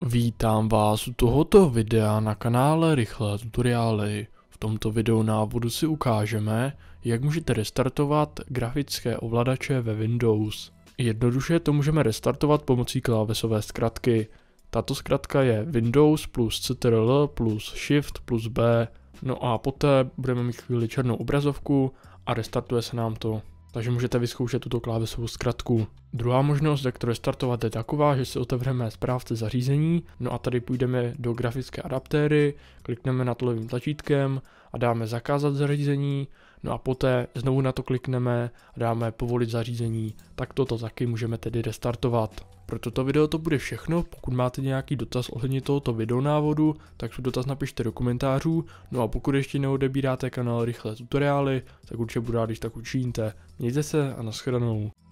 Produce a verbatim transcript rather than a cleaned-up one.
Vítám vás u tohoto videa na kanále Rychlé tutoriály. V tomto videu návodu si ukážeme, jak můžete restartovat grafické ovladače ve Windows. Jednoduše to můžeme restartovat pomocí klávesové zkratky. Tato zkratka je Windows plus Ctrl plus Shift plus B. No a poté budeme mít chvíli černou obrazovku a restartuje se nám to. Takže můžete vyzkoušet tuto klávesovou zkratku. Druhá možnost, jak to restartovat, je taková, že si otevřeme správce zařízení, no a tady půjdeme do grafické adaptéry, klikneme na to levým tlačítkem a dáme zakázat zařízení, no a poté znovu na to klikneme a dáme povolit zařízení, tak toto taky můžeme tedy restartovat. Pro toto video to bude všechno. Pokud máte nějaký dotaz ohledně tohoto videonávodu, tak tu dotaz napište do komentářů, no a pokud ještě neodebíráte kanál Rychlé tutoriály, tak určitě budu rád, když tak učiníte. Mějte se a nashledanou.